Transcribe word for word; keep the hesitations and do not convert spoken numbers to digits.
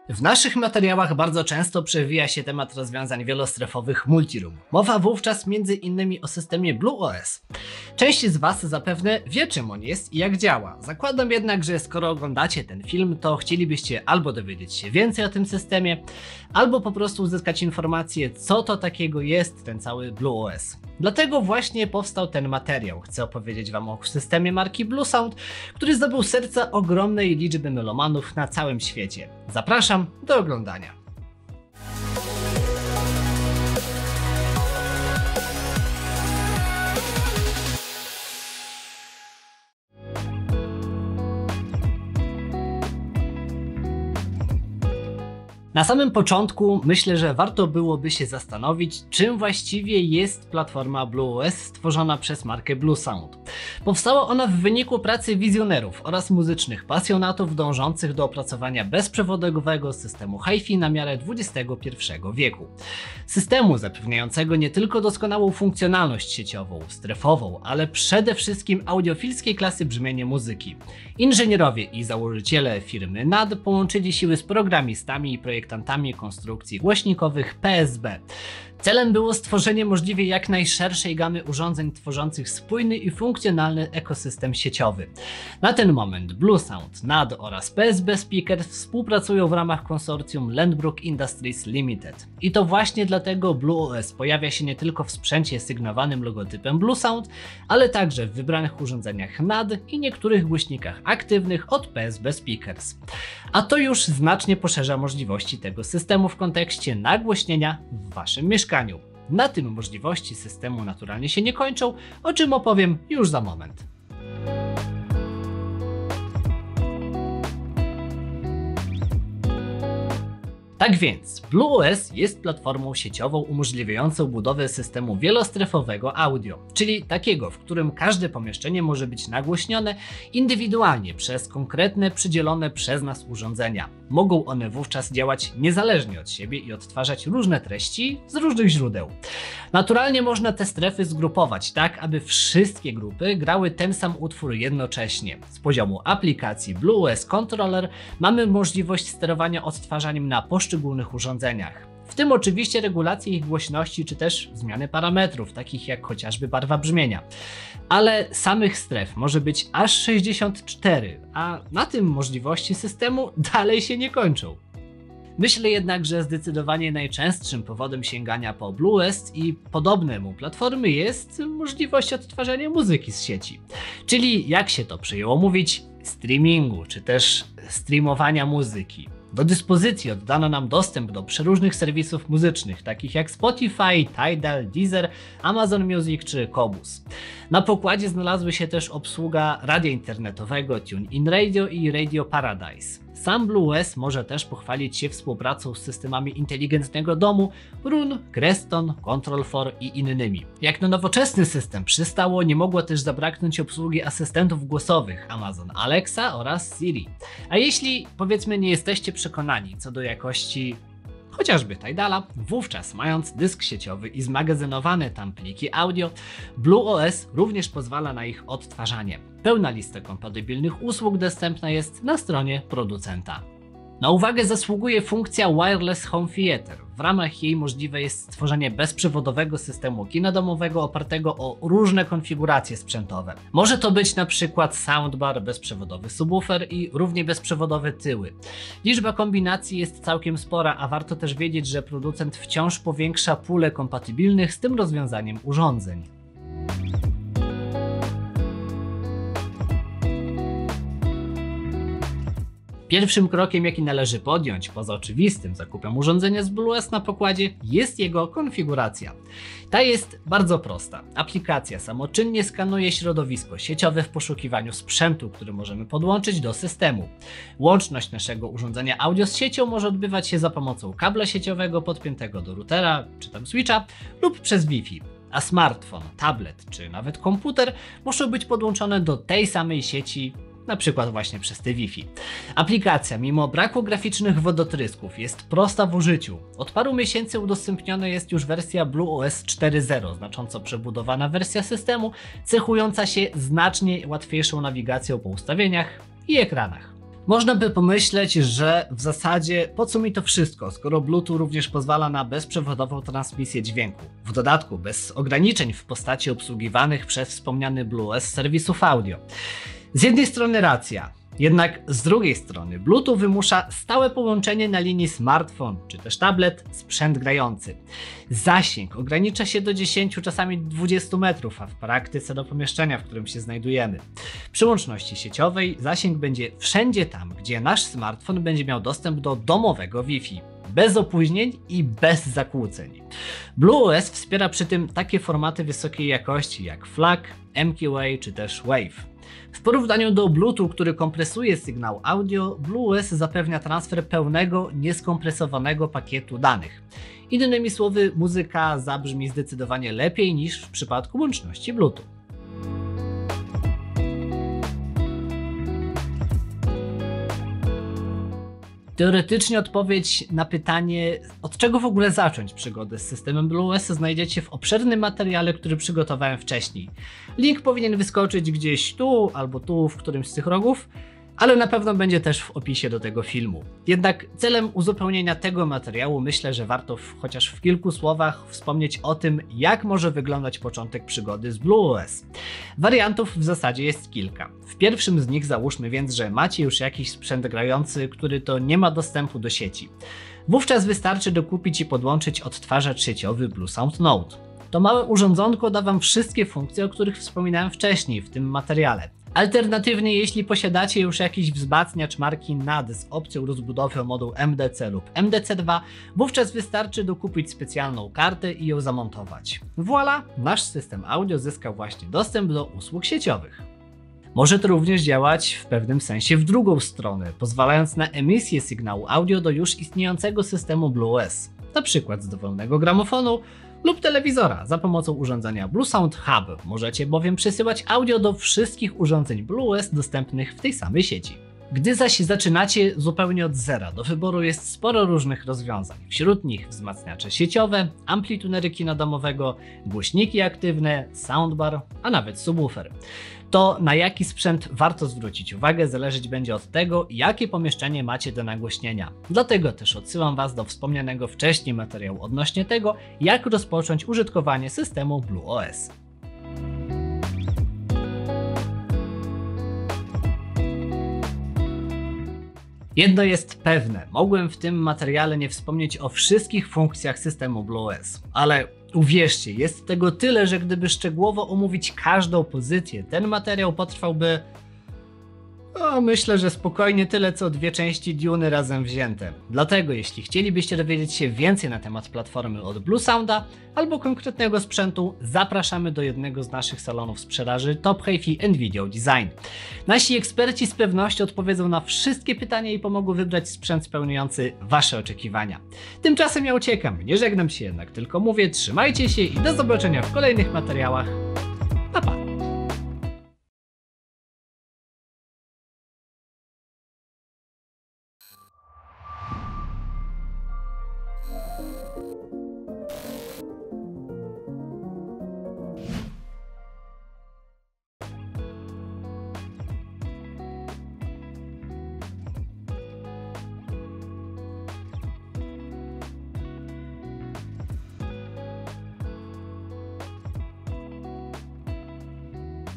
W naszych materiałach bardzo często przewija się temat rozwiązań wielostrefowych Multiroom. Mowa wówczas między innymi o systemie BlueOS. Część z Was zapewne wie, czym on jest i jak działa. Zakładam jednak, że skoro oglądacie ten film, to chcielibyście albo dowiedzieć się więcej o tym systemie, albo po prostu uzyskać informację, co to takiego jest ten cały BlueOS. Dlatego właśnie powstał ten materiał. Chcę opowiedzieć Wam o systemie marki Bluesound, który zdobył serca ogromnej liczby melomanów na całym świecie. Zapraszam do oglądania. Na samym początku myślę, że warto byłoby się zastanowić, czym właściwie jest platforma BlueOS stworzona przez markę Bluesound. Powstała ona w wyniku pracy wizjonerów oraz muzycznych pasjonatów dążących do opracowania bezprzewodowego systemu hi-fi na miarę dwudziestego pierwszego wieku. Systemu zapewniającego nie tylko doskonałą funkcjonalność sieciową, strefową, ale przede wszystkim audiofilskiej klasy brzmienie muzyki. Inżynierowie i założyciele firmy N A D połączyli siły z programistami i projektantami konstrukcji głośnikowych P S B. Celem było stworzenie możliwie jak najszerszej gamy urządzeń tworzących spójny i funkcjonalny ekosystem sieciowy. Na ten moment Bluesound, N A D oraz P S B Speakers współpracują w ramach konsorcjum Lendbrook Industries Limited. I to właśnie dlatego BlueOS pojawia się nie tylko w sprzęcie sygnowanym logotypem Bluesound, ale także w wybranych urządzeniach N A D i niektórych głośnikach aktywnych od P S B Speakers. A to już znacznie poszerza możliwości tego systemu w kontekście nagłośnienia w Waszym mieszkaniu. Na tym możliwości systemu naturalnie się nie kończą, o czym opowiem już za moment. Tak więc, BlueOS jest platformą sieciową umożliwiającą budowę systemu wielostrefowego audio, czyli takiego, w którym każde pomieszczenie może być nagłośnione indywidualnie przez konkretne, przydzielone przez nas urządzenia. Mogą one wówczas działać niezależnie od siebie i odtwarzać różne treści z różnych źródeł. Naturalnie można te strefy zgrupować tak, aby wszystkie grupy grały ten sam utwór jednocześnie. Z poziomu aplikacji BlueOS Controller mamy możliwość sterowania odtwarzaniem na poszczególnych urządzeniach. W tym oczywiście regulacje ich głośności czy też zmiany parametrów, takich jak chociażby barwa brzmienia. Ale samych stref może być aż sześćdziesiąt cztery, a na tym możliwości systemu dalej się nie kończą. Myślę jednak, że zdecydowanie najczęstszym powodem sięgania po BlueOS i podobne mu platformy jest możliwość odtwarzania muzyki z sieci. Czyli, jak się to przyjęło mówić, streamingu czy też streamowania muzyki. Do dyspozycji oddano nam dostęp do przeróżnych serwisów muzycznych, takich jak Spotify, Tidal, Deezer, Amazon Music czy Qobuz. Na pokładzie znalazły się też obsługa radia internetowego TuneIn Radio i Radio Paradise. Sam BlueOS może też pochwalić się współpracą z systemami inteligentnego domu Roon, Creston, Control cztery i innymi. Jak na nowoczesny system przystało, nie mogło też zabraknąć obsługi asystentów głosowych Amazon Alexa oraz Siri. A jeśli, powiedzmy, nie jesteście przekonani co do jakości chociażby Tidala, wówczas mając dysk sieciowy i zmagazynowane tam pliki audio, BlueOS również pozwala na ich odtwarzanie. Pełna lista kompatybilnych usług dostępna jest na stronie producenta. Na uwagę zasługuje funkcja Wireless Home Theater. W ramach jej możliwe jest stworzenie bezprzewodowego systemu kina domowego opartego o różne konfiguracje sprzętowe. Może to być na przykład soundbar, bezprzewodowy subwoofer i równie bezprzewodowe tyły. Liczba kombinacji jest całkiem spora, a warto też wiedzieć, że producent wciąż powiększa pulę kompatybilnych z tym rozwiązaniem urządzeń. Pierwszym krokiem, jaki należy podjąć, poza oczywistym zakupem urządzenia z BlueOS na pokładzie, jest jego konfiguracja. Ta jest bardzo prosta. Aplikacja samoczynnie skanuje środowisko sieciowe w poszukiwaniu sprzętu, który możemy podłączyć do systemu. Łączność naszego urządzenia audio z siecią może odbywać się za pomocą kabla sieciowego podpiętego do routera czy tam switcha lub przez Wi-Fi. A smartfon, tablet czy nawet komputer muszą być podłączone do tej samej sieci, na przykład właśnie przez te Wi-Fi. Aplikacja, mimo braku graficznych wodotrysków, jest prosta w użyciu. Od paru miesięcy udostępniona jest już wersja BlueOS cztery zero, znacząco przebudowana wersja systemu, cechująca się znacznie łatwiejszą nawigacją po ustawieniach i ekranach. Można by pomyśleć, że w zasadzie po co mi to wszystko, skoro Bluetooth również pozwala na bezprzewodową transmisję dźwięku. W dodatku bez ograniczeń w postaci obsługiwanych przez wspomniany BlueOS serwisów audio. Z jednej strony racja, jednak z drugiej strony Bluetooth wymusza stałe połączenie na linii smartfon czy też tablet, sprzęt grający. Zasięg ogranicza się do dziesięciu, czasami dwudziestu metrów, a w praktyce do pomieszczenia, w którym się znajdujemy. Przy łączności sieciowej zasięg będzie wszędzie tam, gdzie nasz smartfon będzie miał dostęp do domowego Wi-Fi. Bez opóźnień i bez zakłóceń. BlueOS wspiera przy tym takie formaty wysokiej jakości jak FLAC, M Q A czy też WAVE. W porównaniu do Bluetooth, który kompresuje sygnał audio, BlueOS zapewnia transfer pełnego, nieskompresowanego pakietu danych. Innymi słowy, muzyka zabrzmi zdecydowanie lepiej niż w przypadku łączności Bluetooth. Teoretycznie odpowiedź na pytanie, od czego w ogóle zacząć przygodę z systemem BlueOS, znajdziecie w obszernym materiale, który przygotowałem wcześniej. Link powinien wyskoczyć gdzieś tu albo tu w którymś z tych rogów, ale na pewno będzie też w opisie do tego filmu. Jednak celem uzupełnienia tego materiału myślę, że warto w, chociaż w kilku słowach wspomnieć o tym, jak może wyglądać początek przygody z BlueOS. Wariantów w zasadzie jest kilka. W pierwszym z nich załóżmy więc, że macie już jakiś sprzęt grający, który to nie ma dostępu do sieci. Wówczas wystarczy dokupić i podłączyć odtwarzacz sieciowy BlueSound Node. To małe urządzonko da Wam wszystkie funkcje, o których wspominałem wcześniej w tym materiale. Alternatywnie, jeśli posiadacie już jakiś wzmacniacz marki N A D z opcją rozbudowy o moduł M D C lub M D C dwa, wówczas wystarczy dokupić specjalną kartę i ją zamontować. Voilà, nasz system audio zyskał właśnie dostęp do usług sieciowych. Może to również działać w pewnym sensie w drugą stronę, pozwalając na emisję sygnału audio do już istniejącego systemu BlueOS, na przykład z dowolnego gramofonu lub telewizora za pomocą urządzenia BlueSound Hub. Możecie bowiem przesyłać audio do wszystkich urządzeń BlueOS dostępnych w tej samej sieci. Gdy zaś zaczynacie zupełnie od zera, do wyboru jest sporo różnych rozwiązań. Wśród nich wzmacniacze sieciowe, amplitunery kina domowego, głośniki aktywne, soundbar, a nawet subwoofer. To, na jaki sprzęt warto zwrócić uwagę, zależeć będzie od tego, jakie pomieszczenie macie do nagłośnienia. Dlatego też odsyłam Was do wspomnianego wcześniej materiału odnośnie tego, jak rozpocząć użytkowanie systemu BlueOS. Jedno jest pewne, mogłem w tym materiale nie wspomnieć o wszystkich funkcjach systemu BlueOS, ale uwierzcie, jest tego tyle, że gdyby szczegółowo omówić każdą pozycję, ten materiał potrwałby, o, myślę, że spokojnie tyle co dwie części Duny razem wzięte. Dlatego jeśli chcielibyście dowiedzieć się więcej na temat platformy od BlueSounda albo konkretnego sprzętu, zapraszamy do jednego z naszych salonów sprzedaży Top HiFi and Video Design. Nasi eksperci z pewnością odpowiedzą na wszystkie pytania i pomogą wybrać sprzęt spełniający Wasze oczekiwania. Tymczasem ja uciekam, nie żegnam się jednak, tylko mówię, trzymajcie się i do zobaczenia w kolejnych materiałach. Pa, pa!